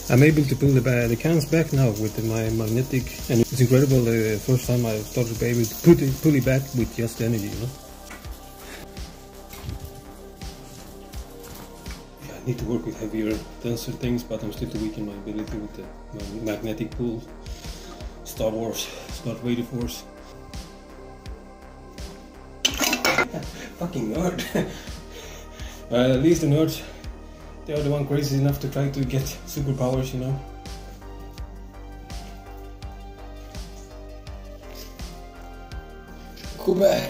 I'm able to pull the cans back now with my magnetic, and it's incredible. The first time I started to be able to pull it back with just energy, you know. Yeah, I need to work with heavier, denser things, but I'm still too weak in my ability with my magnetic pull. Star Wars, Darth Vader Force. Fucking nerd. At least the nerds, they are the one crazy enough to try to get superpowers, you know. Go back.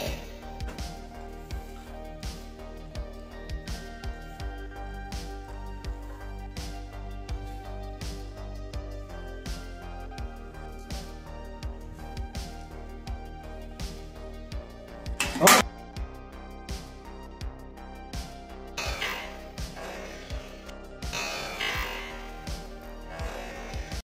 Oh.